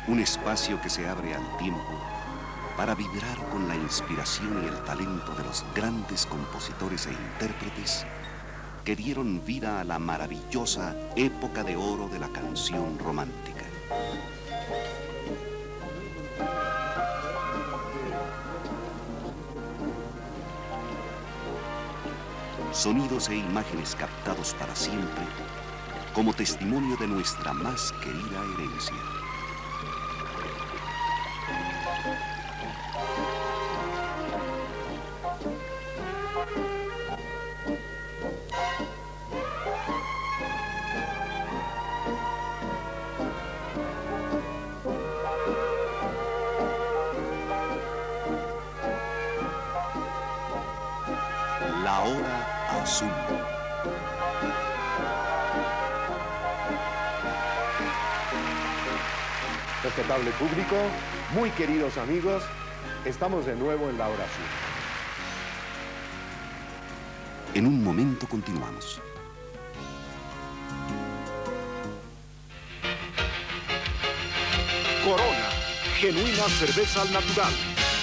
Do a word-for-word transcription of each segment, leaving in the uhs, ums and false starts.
Un espacio que se abre al tiempo para vibrar con la inspiración y el talento de los grandes compositores e intérpretes que dieron vida a la maravillosa época de oro de la canción romántica. Sonidos e imágenes captados para siempre como testimonio de nuestra más querida herencia. La hora azul. Respetable público, muy queridos amigos, estamos de nuevo en la hora azul. En un momento continuamos. Corona, genuina cerveza al natural.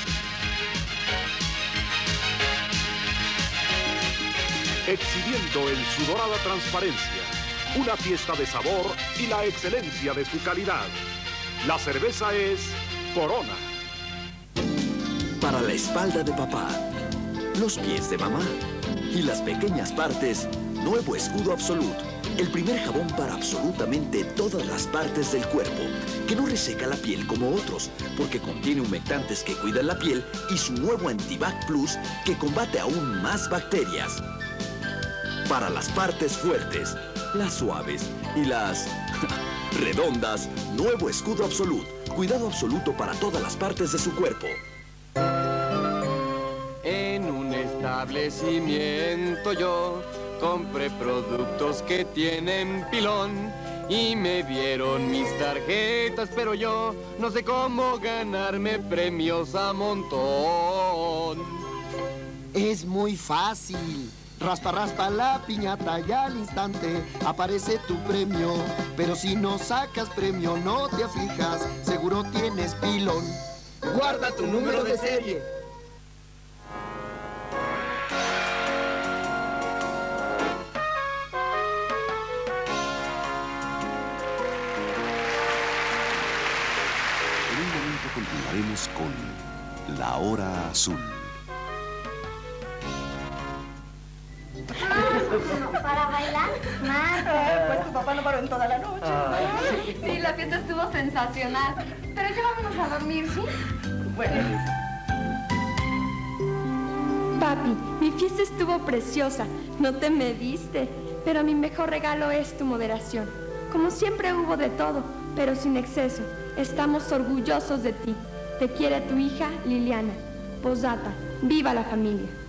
Exhibiendo en su dorada transparencia una fiesta de sabor y la excelencia de su calidad. La cerveza es Corona. Para la espalda de papá, los pies de mamá y las pequeñas partes, nuevo Escudo Absolut. El primer jabón para absolutamente todas las partes del cuerpo, que no reseca la piel como otros, porque contiene humectantes que cuidan la piel y su nuevo Antibac Plus, que combate aún más bacterias. Para las partes fuertes, las suaves y las redondas, nuevo Escudo Absolut. Cuidado absoluto para todas las partes de su cuerpo. En un establecimiento yo compré productos que tienen pilón y me dieron mis tarjetas, pero yo no sé cómo ganarme premios a montón. Es muy fácil. Raspa, raspa la piñata y al instante aparece tu premio. Pero si no sacas premio, no te aflijas, seguro tienes pilón. Guarda tu número de serie. En un momento continuaremos con La Hora Azul. ¿Para bailar? Más. Eh, pues tu papá no paró en toda la noche. Sí. Sí, la fiesta estuvo sensacional. Pero ya vámonos a dormir, ¿sí? Bueno. Papi, mi fiesta estuvo preciosa. No te mediste. Pero mi mejor regalo es tu moderación. Como siempre hubo de todo, pero sin exceso. Estamos orgullosos de ti. Te quiere tu hija, Liliana. Posdata. ¡Viva la familia!